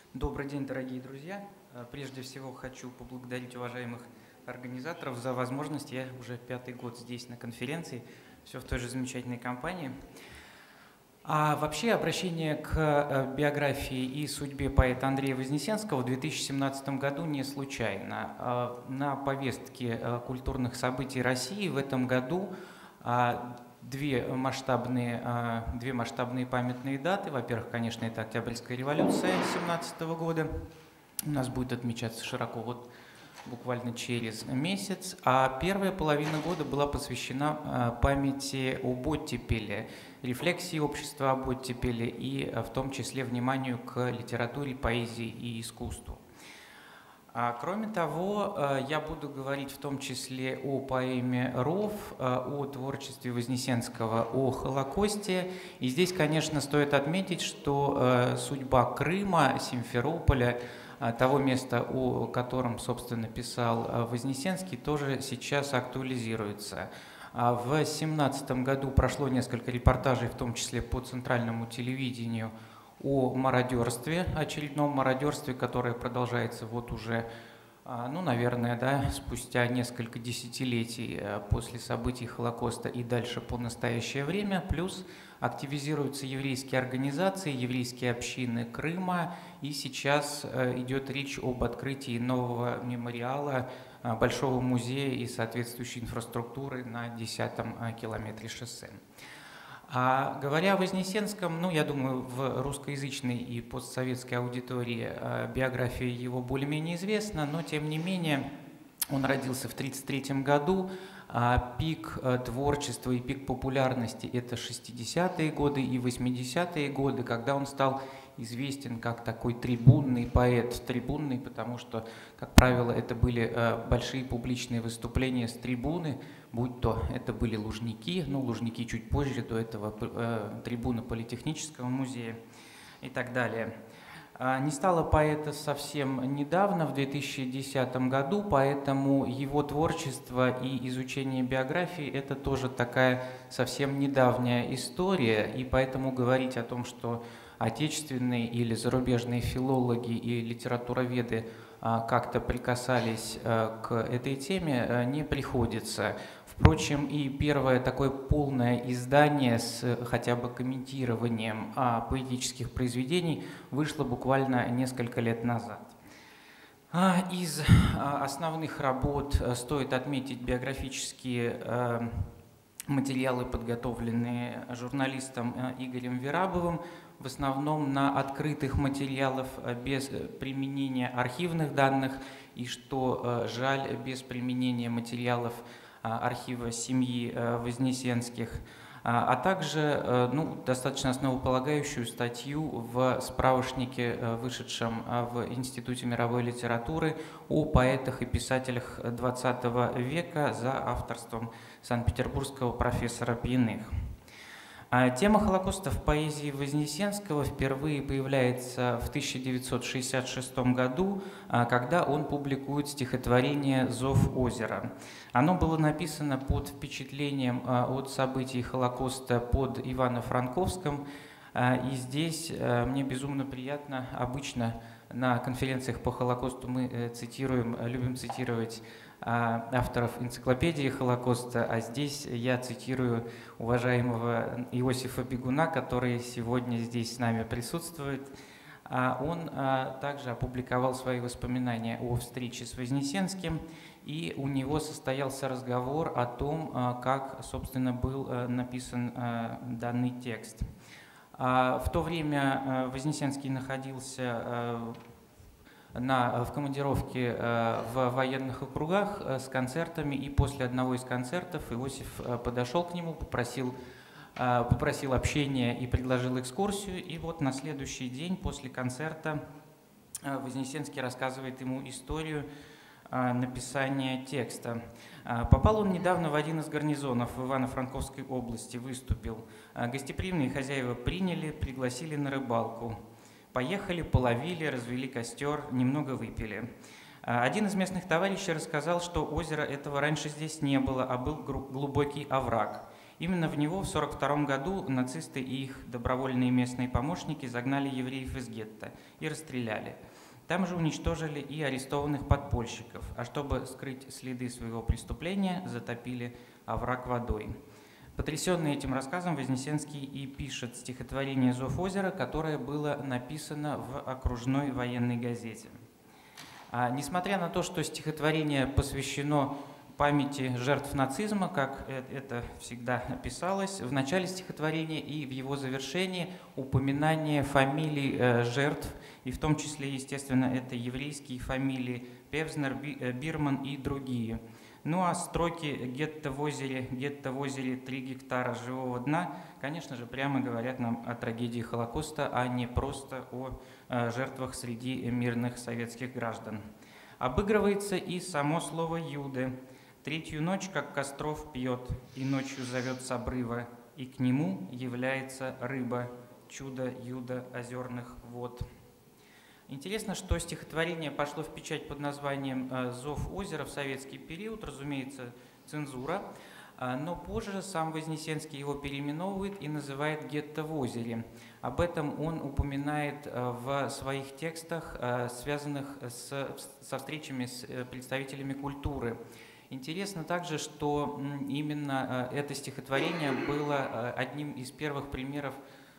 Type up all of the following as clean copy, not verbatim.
Добрый день, дорогие друзья! Прежде всего хочу поблагодарить уважаемых организаторов за возможность. Я уже 5-й год здесь на конференции, все в той же замечательной компании. А вообще обращение к биографии и судьбе поэта Андрея Вознесенского в 2017 году не случайно. На повестке культурных событий России в этом году две масштабные памятные даты. Во-первых, конечно, это Октябрьская революция 17 года. У нас будет отмечаться широко буквально через месяц. А первая половина года была посвящена памяти об оттепели, рефлексии общества об оттепели и в том числе вниманию к литературе, поэзии и искусству. Кроме того, я буду говорить в том числе о поэме «Ров», о творчестве Вознесенского, о Холокосте. И здесь, конечно, стоит отметить, что судьба Крыма, Симферополя, того места, о котором, собственно, писал Вознесенский, тоже сейчас актуализируется. В 2017 году прошло несколько репортажей, в том числе по центральному телевидению, о мародерстве, очередном мародерстве, которое продолжается уже, наверное, спустя несколько десятилетий после событий Холокоста и дальше по настоящее время, плюс активизируются еврейские организации, еврейские общины Крыма, и сейчас идет речь об открытии нового мемориала, большого музея и соответствующей инфраструктуры на 10-м километре шоссе. Говоря о Вознесенском, я думаю, в русскоязычной и постсоветской аудитории биография его более-менее известна, но тем не менее он родился в 1933 году, пик творчества и пик популярности – это 60-е годы и 80-е годы, когда он стал известен как такой трибунный поэт. Трибунный, потому что, как правило, это были большие публичные выступления с трибуны, будь то это были Лужники, Лужники чуть позже, до этого трибуна Политехнического музея и так далее. Не стало поэта совсем недавно, в 2010 году, поэтому его творчество и изучение биографии – это тоже такая совсем недавняя история, и поэтому говорить о том, что отечественные или зарубежные филологи и литературоведы как-то прикасались к этой теме, не приходится. Впрочем, и первое такое полное издание с хотя бы комментированием поэтических произведений вышло буквально несколько лет назад. Из основных работ стоит отметить биографические материалы, подготовленные журналистом Игорем Верабовым, в основном на открытых материалах без применения архивных данных и, что жаль, без применения материалов архива семьи Вознесенских, а также достаточно основополагающую статью в справочнике, вышедшем в Институте мировой литературы, о поэтах и писателях XX века за авторством санкт-петербургского профессора Пьяных. Тема Холокоста в поэзии Вознесенского впервые появляется в 1966 году, когда он публикует стихотворение «Зов озера». Оно было написано под впечатлением от событий Холокоста под Ивано-Франковском, и здесь мне безумно приятно. Обычно на конференциях по Холокосту мы любим цитировать авторов энциклопедии Холокоста, а здесь я цитирую уважаемого Иосифа Бегуна, который сегодня здесь с нами присутствует. Он также опубликовал свои воспоминания о встрече с Вознесенским, и у него состоялся разговор о том, как, собственно, был написан данный текст. В то время Вознесенский находился в командировке в военных округах с концертами, и после одного из концертов Иосиф подошел к нему, попросил общения и предложил экскурсию, и на следующий день после концерта Вознесенский рассказывает ему историю написания текста. Попал он недавно в один из гарнизонов в Ивано-Франковской области, выступил. Гостеприимные хозяева приняли, пригласили на рыбалку. Поехали, половили, развели костер, немного выпили. Один из местных товарищей рассказал, что озера этого раньше здесь не было, а был глубокий овраг. Именно в него в 1942 году нацисты и их добровольные местные помощники загнали евреев из гетто и расстреляли. Там же уничтожили и арестованных подпольщиков, а чтобы скрыть следы своего преступления, затопили овраг водой. Потрясенный этим рассказом, Вознесенский и пишет стихотворение «Зов озера», которое было написано в окружной военной газете. Несмотря на то, что стихотворение посвящено памяти жертв нацизма, как это всегда писалось, в начале стихотворения и в его завершении упоминание фамилий жертв, и в том числе, естественно, это еврейские фамилии Певзнер, Бирман и другие. Ну а строки гетто в озере, 3 гектара живого дна», конечно же, прямо говорят нам о трагедии Холокоста, а не просто о жертвах среди мирных советских граждан. Обыгрывается и само слово «юды». «Третью ночь, как Костров пьет, и ночью зовет с обрыва, и к нему является рыба, чудо Юда озерных вод». Интересно, что стихотворение пошло в печать под названием «Зов озера» в советский период, разумеется, цензура, но позже сам Вознесенский его переименовывает и называет «Гетто в озере». Об этом он упоминает в своих текстах, связанных со встречами с представителями культуры. Интересно также, что именно это стихотворение было одним из первых примеров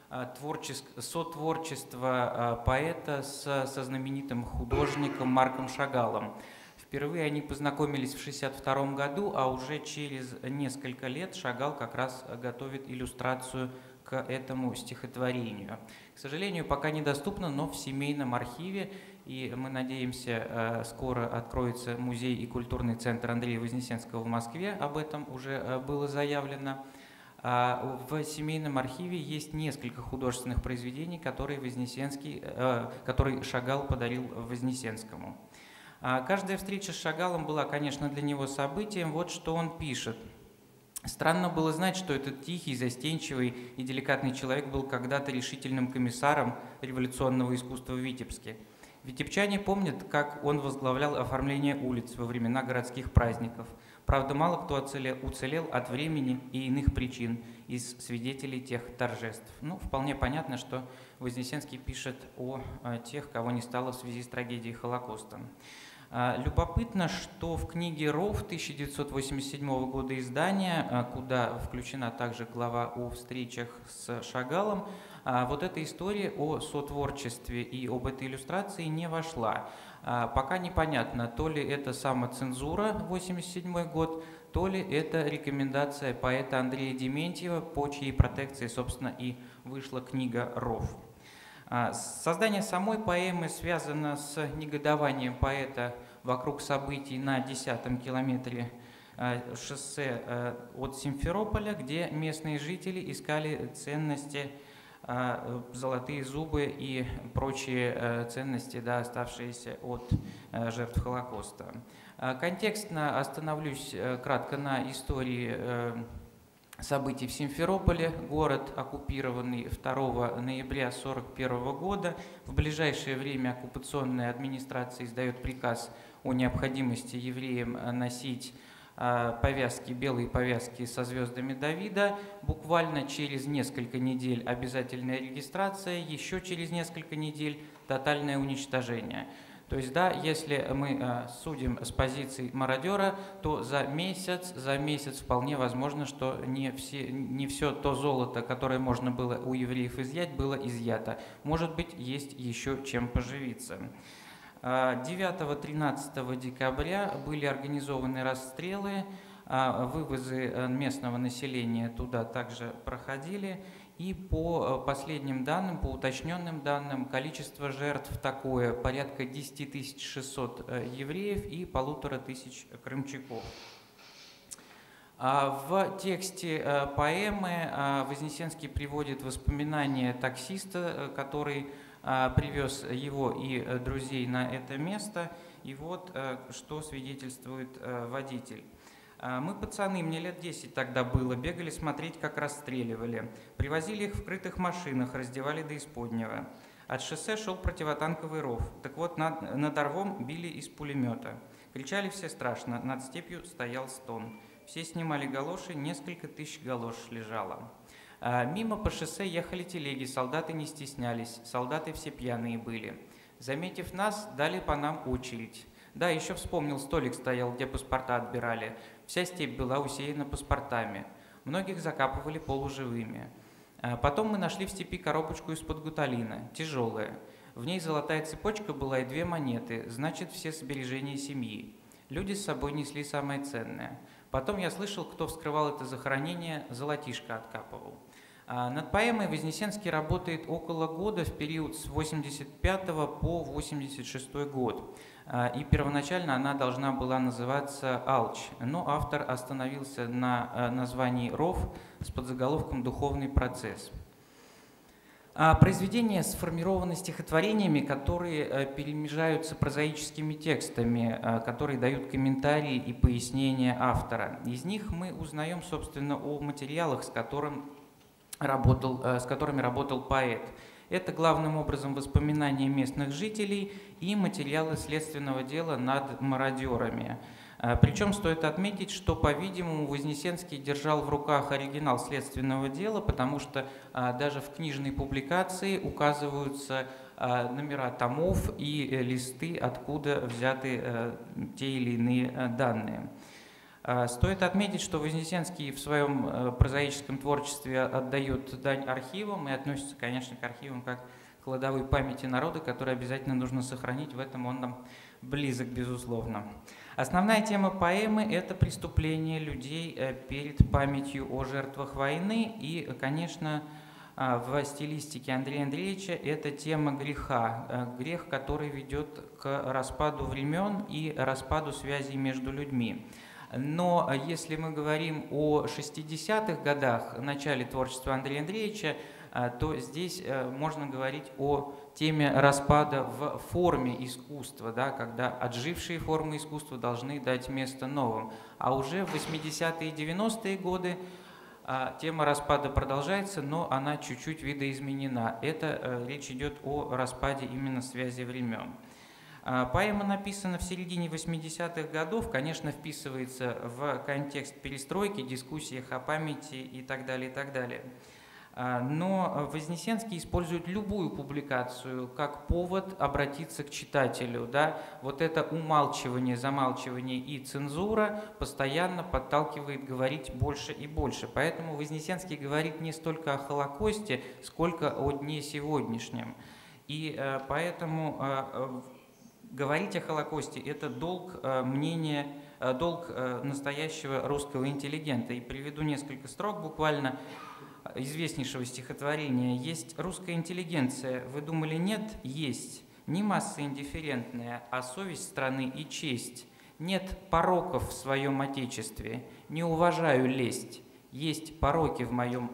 сотворчества поэта со знаменитым художником Марком Шагалом. Впервые они познакомились в 1962 году, а уже через несколько лет Шагал как раз готовит иллюстрацию к этому стихотворению. К сожалению, пока недоступно, но в семейном архиве, и мы надеемся, скоро откроется музей и культурный центр Андрея Вознесенского в Москве, об этом уже было заявлено. В семейном архиве есть несколько художественных произведений, которые Шагал подарил Вознесенскому. Каждая встреча с Шагалом была, конечно, для него событием. Вот что он пишет. «Странно было знать, что этот тихий, застенчивый и деликатный человек был когда-то решительным комиссаром революционного искусства в Витебске. Витебчане помнят, как он возглавлял оформление улиц во времена городских праздников. Правда, мало кто уцелел от времени и иных причин из свидетелей тех торжеств». Ну, вполне понятно, что Вознесенский пишет о тех, кого не стало в связи с трагедией Холокоста. Любопытно, что в книге «Ров» 1987 года издания, куда включена также глава о встречах с Шагалом, вот эта история о сотворчестве и об этой иллюстрации не вошла. Пока непонятно, то ли это самоцензура, 1987 год, то ли это рекомендация поэта Андрея Дементьева, по чьей протекции, собственно, и вышла книга «Ров». Создание самой поэмы связано с негодованием поэта вокруг событий на 10-м километре шоссе от Симферополя, где местные жители искали ценности, золотые зубы и прочие ценности, да, оставшиеся от жертв Холокоста. Контекстно остановлюсь кратко на истории событий в Симферополе, город, оккупированный 2 ноября 1941 года. В ближайшее время оккупационная администрация издает приказ о необходимости евреям носить повязки, белые повязки со звездами Давида. Буквально через несколько недель обязательная регистрация, еще через несколько недель тотальное уничтожение. То есть, да, если мы судим с позиции мародера, то за месяц вполне возможно, что не все то золото, которое можно было у евреев изъять, было изъято. Может быть, есть еще чем поживиться. 9-13 декабря были организованы расстрелы, вывозы местного населения туда также проходили. И по последним данным, по уточненным данным, количество жертв такое: порядка 10 600 евреев и 1500 крымчаков. В тексте поэмы Вознесенский приводит воспоминания таксиста, который привез его и друзей на это место. И вот что свидетельствует водитель. «Мы пацаны, мне лет 10 тогда было, бегали смотреть, как расстреливали. Привозили их в крытых машинах, раздевали до исподнего. От шоссе шел противотанковый ров. Так вот, над рвом били из пулемета. Кричали все страшно, над степью стоял стон. Все снимали галоши, несколько тысяч галош лежало. Мимо по шоссе ехали телеги, солдаты не стеснялись, солдаты все пьяные были. Заметив нас, дали по нам очередь. Да, еще вспомнил, столик стоял, где паспорта отбирали. Вся степь была усеяна паспортами. Многих закапывали полуживыми. Потом мы нашли в степи коробочку из-под гуталина, тяжелая. В ней золотая цепочка была и 2 монеты, значит, все сбережения семьи. Люди с собой несли самое ценное. Потом я слышал, кто вскрывал это захоронение, золотишко откапывал. Над поэмой Вознесенский работает около года в период с 85 по 86 год. И первоначально она должна была называться «Алч», но автор остановился на названии «Ров» с подзаголовком «Духовный процесс». Произведения сформированы стихотворениями, которые перемежаются прозаическими текстами, которые дают комментарии и пояснения автора. Из них мы узнаем, собственно, о материалах, с которыми работал поэт. Это главным образом воспоминания местных жителей и материалы следственного дела над мародерами. Причем стоит отметить, что, по-видимому, Вознесенский держал в руках оригинал следственного дела, потому что даже в книжной публикации указываются номера томов и листы, откуда взяты те или иные данные. Стоит отметить, что Вознесенский в своем прозаическом творчестве отдает дань архивам и относится, конечно, к архивам как к кладовой памяти народа, которую обязательно нужно сохранить, в этом он нам близок, безусловно. Основная тема поэмы – это преступление людей перед памятью о жертвах войны и, конечно, в стилистике Андрея Андреевича это тема греха, грех, который ведет к распаду времен и распаду связей между людьми. Но если мы говорим о 60-х годах, начале творчества Андрея Андреевича, то здесь можно говорить о теме распада в форме искусства, да, когда отжившие формы искусства должны дать место новым. А уже в 80-е и 90-е годы тема распада продолжается, но она чуть-чуть видоизменена. Это речь идет о распаде именно связи времен. Поэма написана в середине 80-х годов, конечно, вписывается в контекст перестройки, дискуссиях о памяти и так далее, и так далее. Но Вознесенский использует любую публикацию как повод обратиться к читателю. Да? Вот это умалчивание, замалчивание и цензура постоянно подталкивает говорить больше и больше. Поэтому Вознесенский говорит не столько о Холокосте, сколько о дне сегодняшнем. И поэтому говорить о Холокосте – это долг мнения, долг настоящего русского интеллигента. И приведу несколько строк буквально известнейшего стихотворения. «Есть русская интеллигенция, вы думали, нет? Есть. Не масса индифферентная, а совесть страны и честь. Нет пороков в своем отечестве, не уважаю лесть. Есть пороки в моем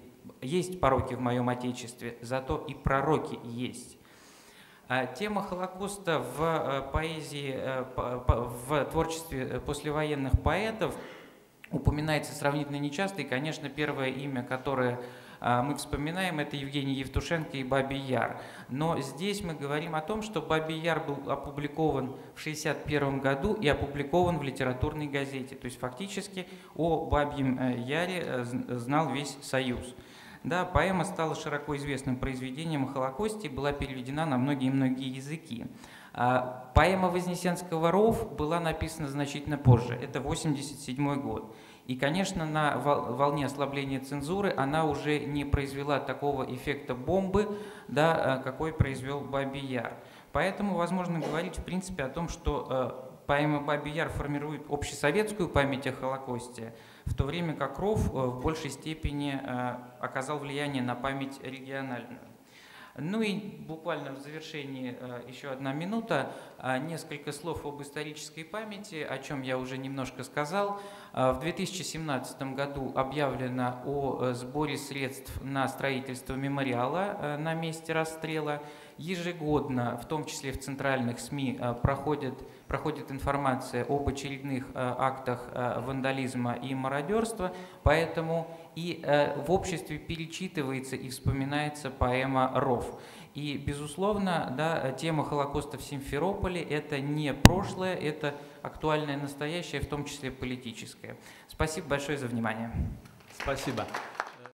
отечестве, зато и пророки есть». Тема Холокоста в поэзии, в творчестве послевоенных поэтов упоминается сравнительно нечасто, и, конечно, первое имя, которое мы вспоминаем, это Евгений Евтушенко и «Бабий Яр». Но здесь мы говорим о том, что «Бабий Яр» был опубликован в 1961 году и опубликован в литературной газете. То есть фактически о «Бабьем Яре» знал весь Союз. Да, поэма стала широко известным произведением о Холокосте и была переведена на многие-многие языки. Поэма Вознесенского «Ров» была написана значительно позже, это 1987 год. И, конечно, на волне ослабления цензуры она уже не произвела такого эффекта бомбы, да, какой произвел «Бабий Яр». Поэтому возможно говорить, в принципе, о том, что поэма «Бабий Яр» формирует общесоветскую память о Холокосте, в то время как «Ров» в большей степени оказал влияние на память региональную. Ну и буквально в завершении еще 1 минута, несколько слов об исторической памяти, о чем я уже немножко сказал. В 2017 году объявлено о сборе средств на строительство мемориала на месте расстрела. Ежегодно, в том числе в центральных СМИ, проходит информация об очередных актах вандализма и мародерства, поэтому и в обществе перечитывается и вспоминается поэма «Ров». И, безусловно, да, тема Холокоста в Симферополе – это не прошлое, это актуальное настоящее, в том числе политическое. Спасибо большое за внимание. Спасибо.